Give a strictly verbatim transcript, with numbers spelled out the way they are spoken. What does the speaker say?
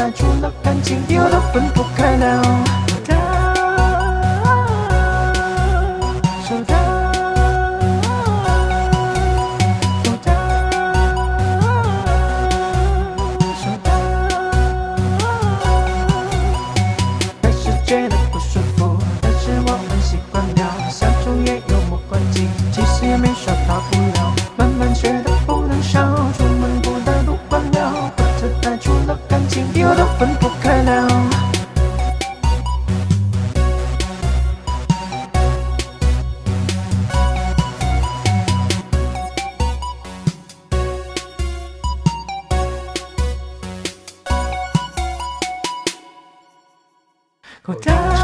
带出了感情，以后都分不开了。收到，收到，收到，开始觉得不舒服，但是我很习惯了。相处也有默关系，其实也没说大不了。慢慢学的不能少，出门不带路关了，或者带出了感情，以后都分不开了。口袋。